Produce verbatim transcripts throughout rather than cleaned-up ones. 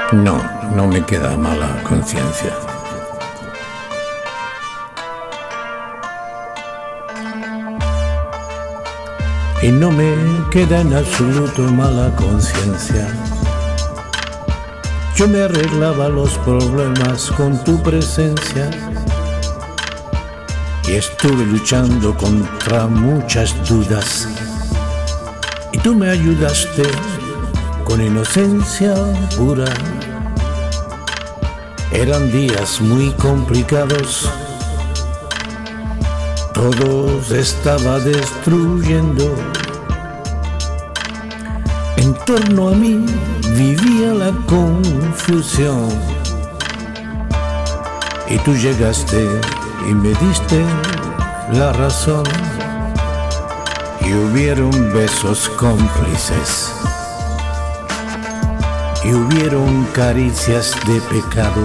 No, no me queda mala conciencia. Y no me queda en absoluto mala conciencia. Yo me arreglaba los problemas con tu presencia y estuve luchando contra muchas dudas y tú me ayudaste con inocencia pura. Eran días muy complicados, todo se estaba destruyendo. En torno a mí vivía la confusión y tú llegaste y me diste la razón y hubieron besos cómplices y hubieron caricias de pecado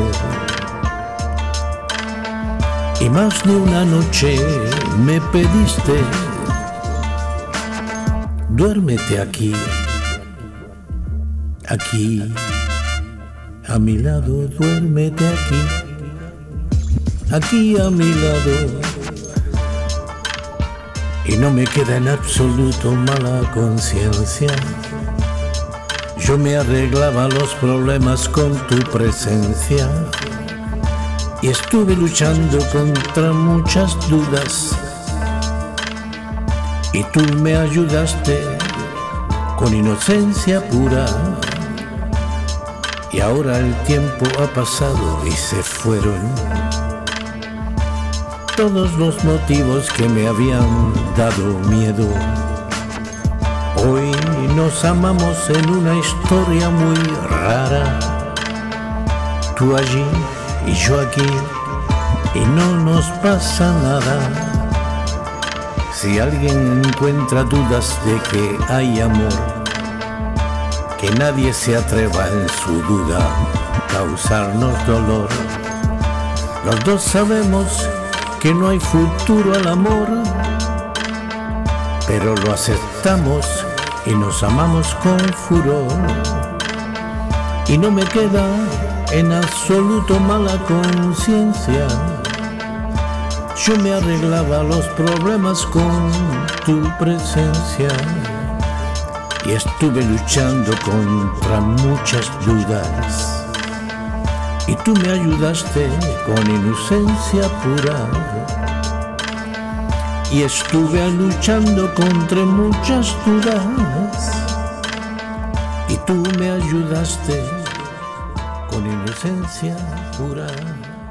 y más de una noche me pediste: duérmete aquí, aquí, a mi lado, duérmete aquí, aquí a mi lado. Y no me queda en absoluto mala conciencia. Yo me arreglaba los problemas con tu presencia y estuve luchando contra muchas dudas y tú me ayudaste con inocencia pura. Y ahora el tiempo ha pasado y se fueron todos los motivos que me habían dado miedo. Hoy nos amamos en una historia muy rara, tú allí y yo aquí, y no nos pasa nada. Si alguien encuentra dudas de que hay amor, que nadie se atreva en su duda a causarnos dolor. Los dos sabemos que no hay futuro al amor, pero lo aceptamos y nos amamos con furor. Y no me queda en absoluto mala conciencia. Yo me arreglaba los problemas con tu presencia y estuve luchando contra muchas dudas y tú me ayudaste con inocencia pura. Y estuve luchando contra muchas dudas y tú me ayudaste con inocencia pura.